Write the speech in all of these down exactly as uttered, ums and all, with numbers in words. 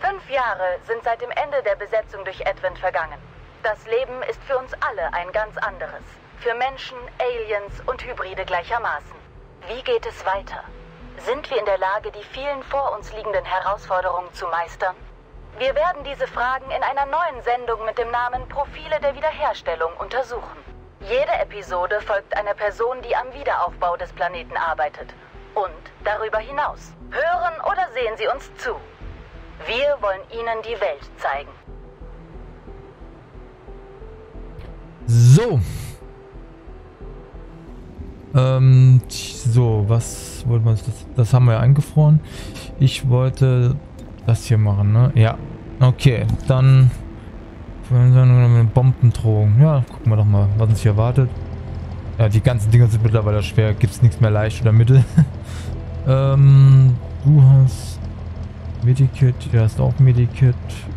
Fünf Jahre sind seit dem Ende der Besetzung durch Advent vergangen. Das Leben ist für uns alle ein ganz anderes. Für Menschen, Aliens und Hybride gleichermaßen. Wie geht es weiter? Sind wir in der Lage, die vielen vor uns liegenden Herausforderungen zu meistern? Wir werden diese Fragen in einer neuen Sendung mit dem Namen Profile der Wiederherstellung untersuchen. Jede Episode folgt einer Person, die am Wiederaufbau des Planeten arbeitet. Und darüber hinaus. Hören oder sehen Sie uns zu. Wir wollen Ihnen die Welt zeigen. So. Ähm, so, was wollten wir uns das, das haben wir ja eingefroren. Ich wollte das hier machen, ne? Ja. Okay, dann eine Bombendrohung. Ja, gucken wir doch mal, was uns hier erwartet. Ja, die ganzen Dinger sind mittlerweile schwer. Gibt es nichts mehr leicht oder mittel. ähm, du hast Medikit, du hast auch Medikit.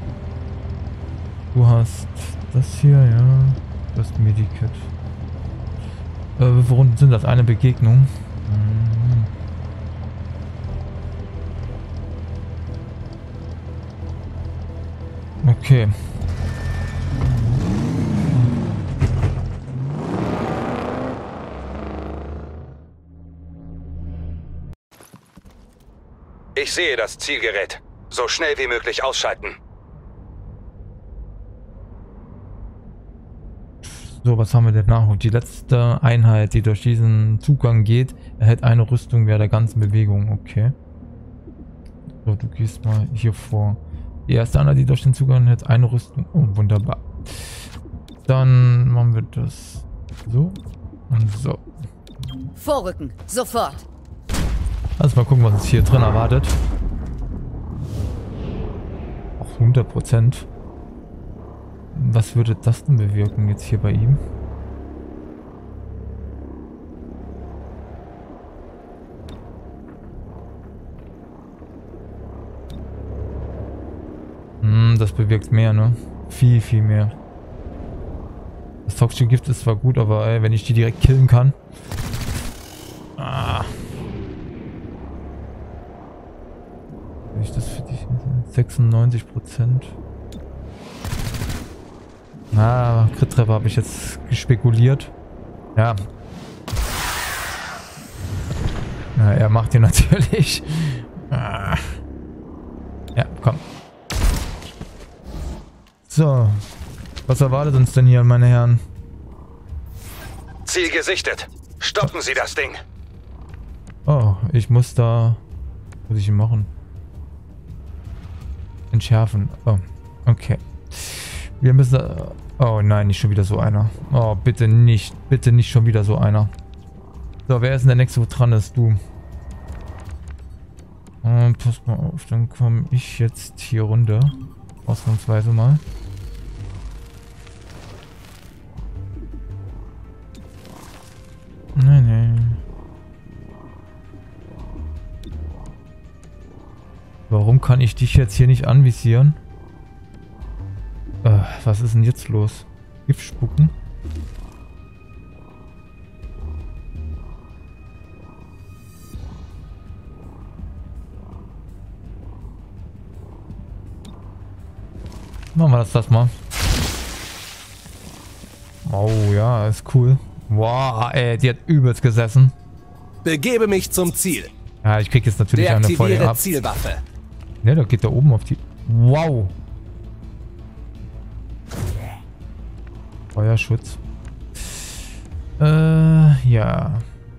Du hast das hier, ja. Du hast Medikit. Äh, wie viele Runden sind das? Eine Begegnung. Mhm. Okay. Ich sehe das Zielgerät. So schnell wie möglich ausschalten. So, was haben wir denn nach? Die letzte Einheit, die durch diesen Zugang geht, erhält eine Rüstung während der ganzen Bewegung. Okay. So, du gehst mal hier vor. Die erste Einheit, die durch den Zugang erhält eine Rüstung. Oh, wunderbar. Dann machen wir das so und so. Vorrücken, sofort. Lass mal gucken, was uns hier drin erwartet. Auch hundert Prozent. Was würde das denn bewirken jetzt hier bei ihm? Hm, das bewirkt mehr, ne? Viel, viel mehr. Das toxische Gift ist zwar gut, aber ey, wenn ich die direkt killen kann. Ah. Ich das für dich sechsundneunzig Prozent. Ah, Crit-Treffer habe ich jetzt gespekuliert. Ja. Ja, er macht ihn natürlich. Ah. Ja, komm. So. Was erwartet uns denn hier, meine Herren? Ziel gesichtet. Stoppen Sie das Ding. Oh, ich muss da... Was muss ich machen? Entschärfen. Oh, okay. Wir müssen... Oh nein, nicht schon wieder so einer. Oh, bitte nicht. Bitte nicht schon wieder so einer. So, wer ist denn der nächste, wo dran ist? Du. Und pass mal auf, dann komme ich jetzt hier runter. Ausnahmsweise mal. Nein, nein. Warum kann ich dich jetzt hier nicht anvisieren? Äh, was ist denn jetzt los? Gift spucken? Machen wir das, das mal. Oh ja, ist cool. Wow, ey, die hat übelst gesessen. Begebe mich zum Ziel. Ja, ich krieg jetzt natürlich eine Feuer ab. Zielwaffe. Ne, da geht da oben auf die... Wow. Feuerschutz. Äh, ja.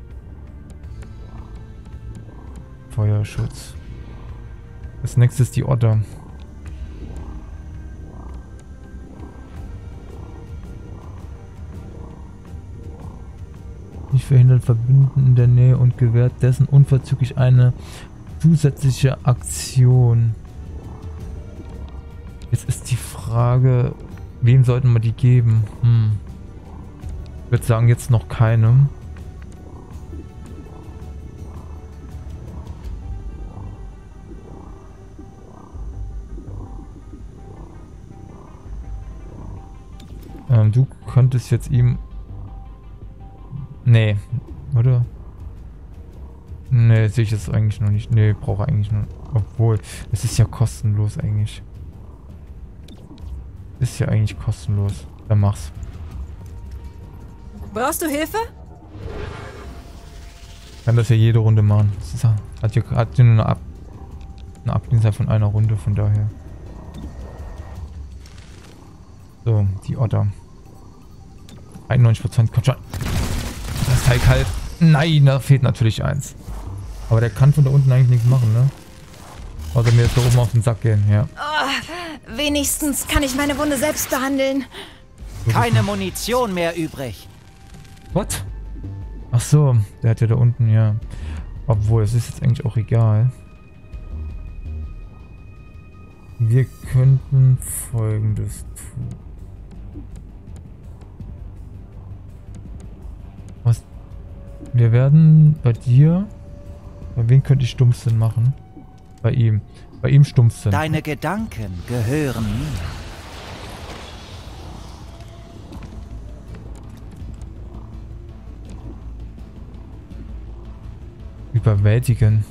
Feuerschutz. Als nächstes die Otter. Nicht verhindert Verbündeten in der Nähe und gewährt dessen unverzüglich eine zusätzliche Aktion. Jetzt ist die Frage, wem sollten wir die geben? Hm. Ich würde sagen, jetzt noch keinem. Ähm, du könntest jetzt ihm... Nee, oder? Ne, sehe ich jetzt eigentlich noch nicht. Ne, brauche eigentlich nur. Obwohl, es ist ja kostenlos eigentlich. Ist ja eigentlich kostenlos. Dann mach's. Brauchst du Hilfe? Kann das ja jede Runde machen. Das ist, hat ja hat ja nur eine, Ab, eine Abdienstzeit von einer Runde, von daher. So, die Otter. einundneunzig Prozent, kommt schon. Das Teil kalt. Nein, da fehlt natürlich eins. Aber der kann von da unten eigentlich nichts machen, ne? Außer mir jetzt da oben auf den Sack gehen, ja. Oh, wenigstens kann ich meine Wunde selbst behandeln. Keine Munition mehr übrig. What? Ach so, der hat ja da unten, ja. Obwohl, es ist jetzt eigentlich auch egal. Wir könnten Folgendes tun. Was? Wir werden bei dir... Bei wem könnte ich Stumpfsinn machen? Bei ihm. Bei ihm Stumpfsinn. Deine Gedanken gehören mir. Überwältigen.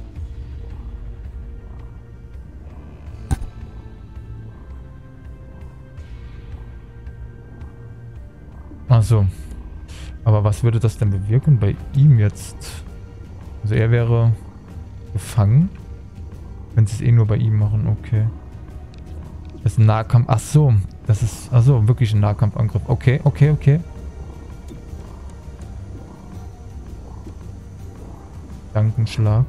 Ach so. Aber was würde das denn bewirken bei ihm jetzt? Also er wäre gefangen. Wenn sie es eh nur bei ihm machen, okay. Das ist ein Nahkampf. Ach so. Das ist, ach so, wirklich ein Nahkampfangriff. Okay, okay, okay. Dankenschlag.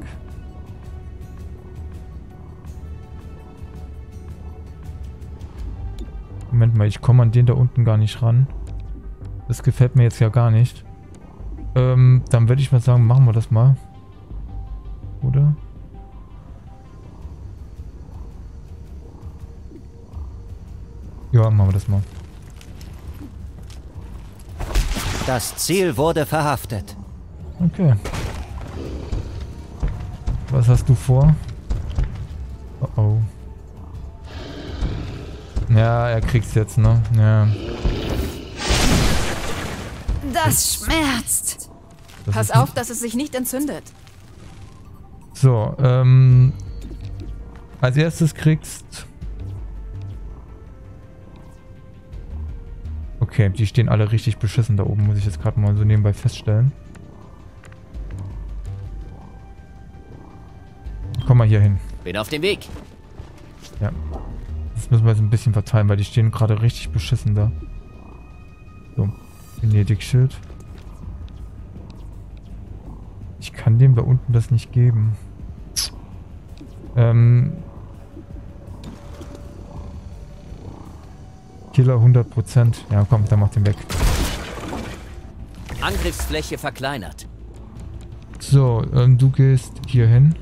Moment mal, ich komme an den da unten gar nicht ran. Das gefällt mir jetzt ja gar nicht. Ähm, dann würde ich mal sagen, machen wir das mal. Oder? Ja, machen wir das mal. Das Ziel wurde verhaftet. Okay. Was hast du vor? Oh oh. Ja, er kriegt's jetzt, ne? Ja. Das schmerzt. Das Pass ist auf, dass es sich nicht entzündet. So, ähm... als erstes kriegst... Okay, die stehen alle richtig beschissen da oben, muss ich jetzt gerade mal so nebenbei feststellen. Komm mal hier hin. Bin auf dem Weg. Ja. Das müssen wir jetzt ein bisschen verteilen, weil die stehen gerade richtig beschissen da. So, Benedikt-Schild. Ich kann dem da unten das nicht geben. Ähm... Killer hundert Prozent. Ja, komm, dann mach den weg. Angriffsfläche verkleinert. So, ähm, du gehst hier hin.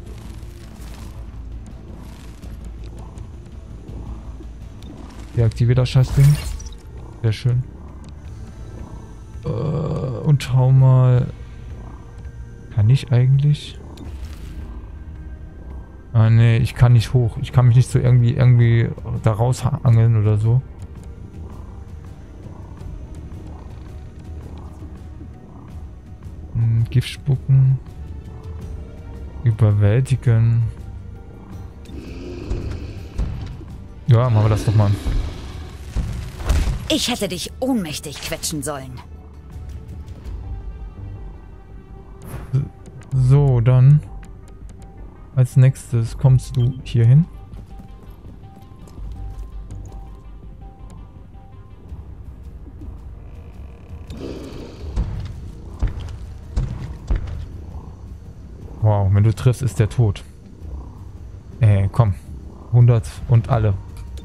Deaktivier das Scheißding. Sehr schön. Äh, und hau mal... Kann ich eigentlich? Ah, nee, ich kann nicht hoch. Ich kann mich nicht so irgendwie, irgendwie da rausangeln oder so. Hm, Gift spucken. Überwältigen. Ja, machen wir das doch mal. Ich hätte dich ohnmächtig quetschen sollen. So, dann als nächstes kommst du hier hin. Wow, wenn du triffst, ist der tot. Äh, komm. hundert und alle.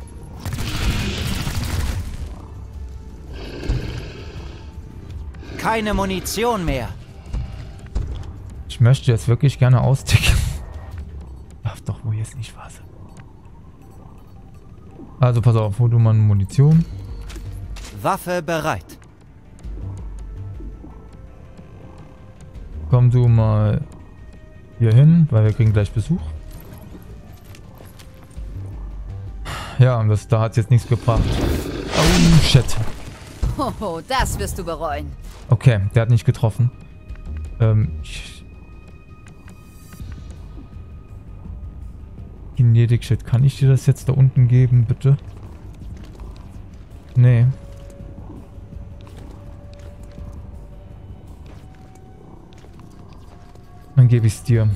Keine Munition mehr. Ich möchte jetzt wirklich gerne austicken. Darf doch wohl jetzt nicht wahr sein. Also pass auf, hol du mal Munition. Waffe bereit. Komm du mal hier hin, weil wir kriegen gleich Besuch. Ja, und das, da hat es jetzt nichts gebracht. Oh, shit. Hoho, das wirst du bereuen. Okay, der hat nicht getroffen. Ähm, ich Kinetic Shit. Kann ich dir das jetzt da unten geben, bitte? Nee. Dann gebe ich es dir.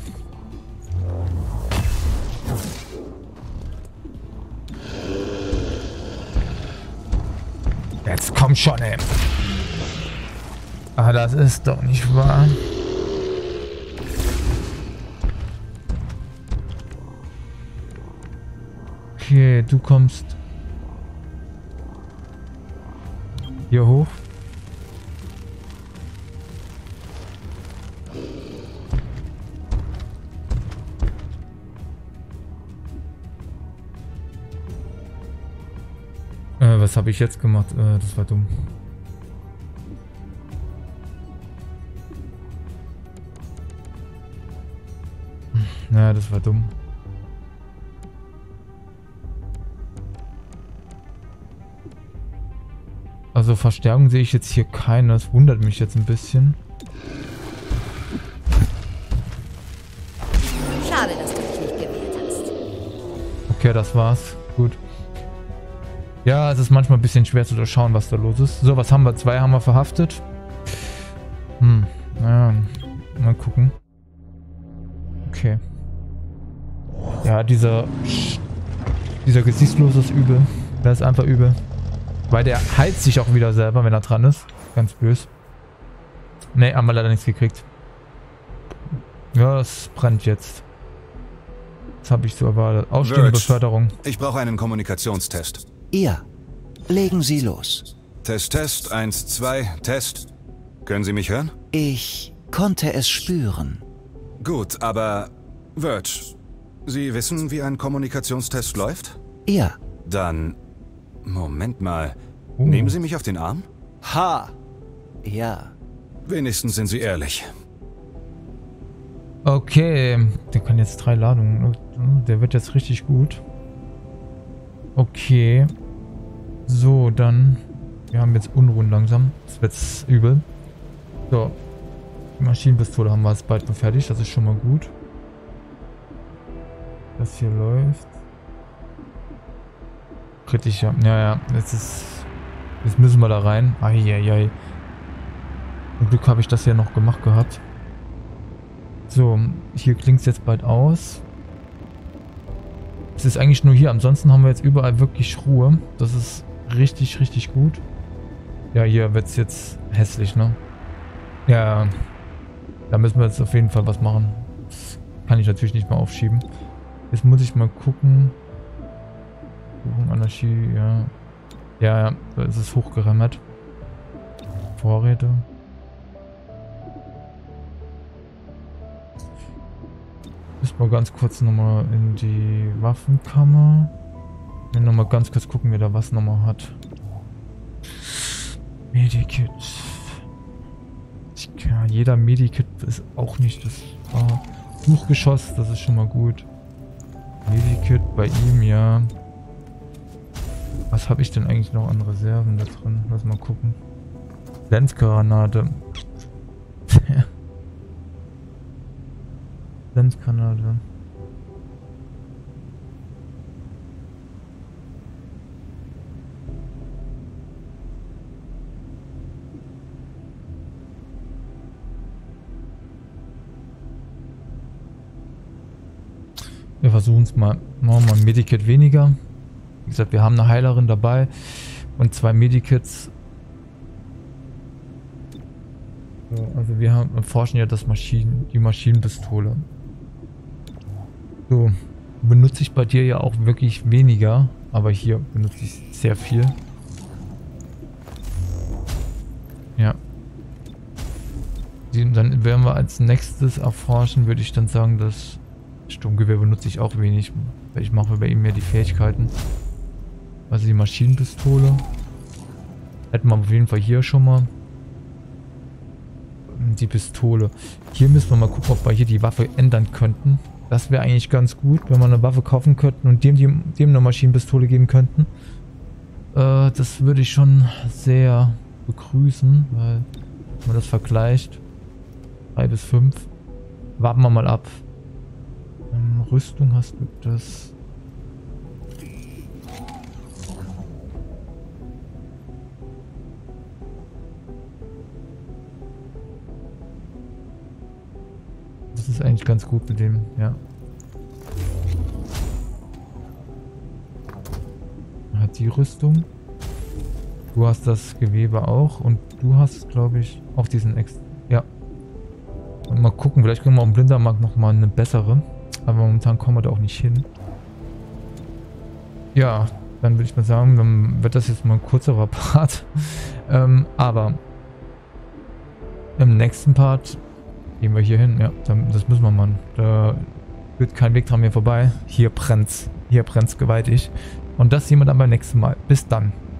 Jetzt komm schon, ey. Ah, das ist doch nicht wahr. Okay, du kommst hier hoch. Äh, was habe ich jetzt gemacht? Äh, das war dumm. Naja, das war dumm. Also Verstärkung sehe ich jetzt hier keine. Das wundert mich jetzt ein bisschen. Schade, dass du dich nicht gewählt hast. Okay, das war's. Gut. Ja, es ist manchmal ein bisschen schwer zu durchschauen, was da los ist. So, was haben wir? Zwei haben wir verhaftet. Hm, naja, mal gucken. Okay. Ja, dieser dieser Gesichtslose ist übel. Der ist einfach übel. Weil der heilt sich auch wieder selber, wenn er dran ist. Ganz böse. Ne, haben wir leider nichts gekriegt. Ja, es brennt jetzt. Das habe ich so erwartet. Ausstehende Beförderung. Ich brauche einen Kommunikationstest. Ihr. Legen Sie los. Test, Test, eins, zwei, Test. Können Sie mich hören? Ich konnte es spüren. Gut, aber... Verge, Sie wissen, wie ein Kommunikationstest läuft? Ja. Dann... Moment mal. Uh. Nehmen Sie mich auf den Arm? Ha. Ja. Wenigstens sind Sie ehrlich. Okay, der kann jetzt drei Ladungen. Der wird jetzt richtig gut. Okay. So, dann... Wir haben jetzt Unruhen langsam. Das wird übel. So. Die Maschinenpistole haben wir jetzt bald fertig. Das ist schon mal gut. Das hier läuft. Kritischer. Ja, ja. Jetzt ist... Jetzt müssen wir da rein. Eieiei. Zum Glück habe ich das ja noch gemacht gehabt. So, hier klingt es jetzt bald aus. Es ist eigentlich nur hier. Ansonsten haben wir jetzt überall wirklich Ruhe. Das ist richtig, richtig gut. Ja, hier wird es jetzt hässlich, ne? Ja, da müssen wir jetzt auf jeden Fall was machen. Das kann ich natürlich nicht mehr aufschieben. Jetzt muss ich mal gucken. Anarchie, ja. Ja, ja, es ist hochgeremmert. Vorräte. Müssen wir ganz kurz nochmal in die Waffenkammer. Wir nochmal ganz kurz gucken, wer da was nochmal hat. Medikit. Ja, jeder Medikit ist auch nicht das ah, Suchgeschoss, das ist schon mal gut. Medikit bei ihm, ja. Was habe ich denn eigentlich noch an Reserven da drin? Lass mal gucken. Lenzgranate. Lenzgranate. Wir versuchen es mal. Machen wir ein Medikit weniger. Wie gesagt, wir haben eine Heilerin dabei und zwei Medikits. So, also wir haben, erforschen ja das Maschinen, die Maschinenpistole. So, benutze ich bei dir ja auch wirklich weniger, aber hier benutze ich sehr viel. Ja. Dann werden wir als nächstes erforschen, würde ich dann sagen, das Sturmgewehr benutze ich auch wenig, weil ich mache bei ihm mehr die Fähigkeiten. Also die Maschinenpistole. Hätten wir auf jeden Fall hier schon mal. Die Pistole. Hier müssen wir mal gucken, ob wir hier die Waffe ändern könnten. Das wäre eigentlich ganz gut, wenn wir eine Waffe kaufen könnten und dem, dem, dem eine Maschinenpistole geben könnten. Äh, das würde ich schon sehr begrüßen, weil wenn man das vergleicht. drei bis fünf. Warten wir mal ab. Ähm, Rüstung hast du das. eigentlich ganz gut mit dem, ja. Hat die Rüstung. Du hast das Gewebe auch und du hast, glaube ich, auch diesen Ex... Ja. Und mal gucken, vielleicht können wir am Blindermarkt nochmal eine bessere. Aber momentan kommen wir da auch nicht hin. Ja, dann würde ich mal sagen, dann wird das jetzt mal ein kurzerer Part. ähm, aber im nächsten Part gehen wir hier hin. Ja, dann, das müssen wir machen. Da wird kein Weg dran mehr vorbei. Hier brennt's. Hier brennt's gewaltig. Und das sehen wir dann beim nächsten Mal. Bis dann.